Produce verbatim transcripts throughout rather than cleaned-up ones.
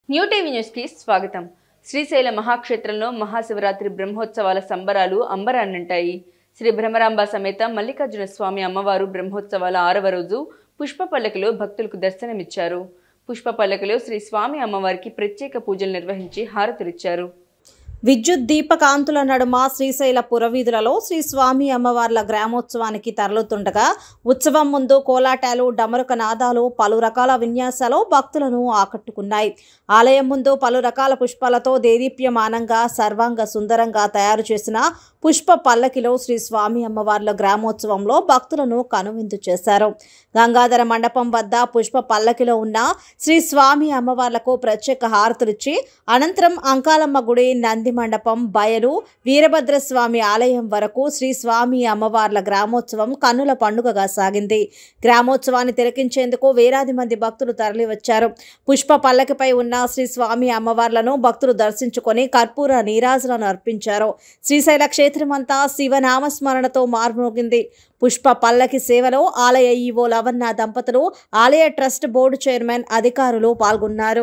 New TV news కి స్వాగతం। శ్రీశైల మహాక్షేత్రంలో మహాశివరాత్రి బ్రహ్మోత్సవాల సంబరాలు అంబరాన్నంటాయి। శ్రీ బ్రహ్మరాంబ సమేత మల్లికార్జున స్వామి అమ్మవారు బ్రహ్మోత్సవాల ఆరవ రోజు పుష్ప పల్లకిలో భక్తులకు దర్శనమిచ్చారు। పుష్ప పల్లకిలో శ్రీ స్వామి అమ్మవారికి ప్రత్యేక పూజలు నిర్వహించి హారతులిచ్చారు। విద్యుత్ దీపకాంతుల నడుమ శ్రీశైల పురవీధులలో శ్రీ స్వామి అమ్మవార్ల గ్రామోత్సవానికి తరలుతుండగా ఉత్సవం ముందు కోలాటాలు, డమరుక నాదాలు, పలు రకాల విన్యాసాలు భక్తులను ఆకట్టుకున్నాయి। ఆలయం ముందు పలు రకాల పుష్పాలతో దేదీప్యమానంగా సర్వాంగ సుందరంగా తయారు చేసిన పుష్ప పల్లకిలో శ్రీ స్వామి అమ్మవార్ల గ్రామోత్సవంలో భక్తులను కనువిందు చేశారు। గంగాధర మండపం వద్ద పుష్ప పల్లకిలో ఉన్న శ్రీ స్వామి అమ్మవార్లకు ప్రత్యేక హారతులిచ్చి అనంతరం అంకాలమ్మ గుడి, నంది మండపం, బయలు, వీరభద్రస్వామి ఆలయం వరకు శ్రీ స్వామి అమ్మవార్ల గ్రామోత్సవం కన్నుల పండుగగా సాగింది। గ్రామోత్సవాన్ని తిలకించేందుకు వేలాది మంది భక్తులు తరలివచ్చారు। పుష్ప పల్లకిపై ఉన్న శ్రీ స్వామి అమ్మవార్లను భక్తులు దర్శించుకొని కర్పూర నీరాజులను అర్పించారు। శ్రీశైల క్షేత్రమంతా శివనామస్మరణతో మార్మోగింది। పుష్ప పల్లకి సేవలో ఆలయ ఈవో లవన్న దంపతులు, ఆలయ ట్రస్ట్ బోర్డు చైర్మన్, అధికారులు పాల్గొన్నారు।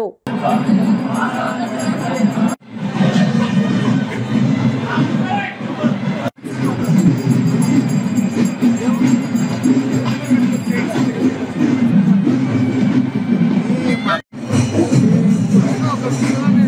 No,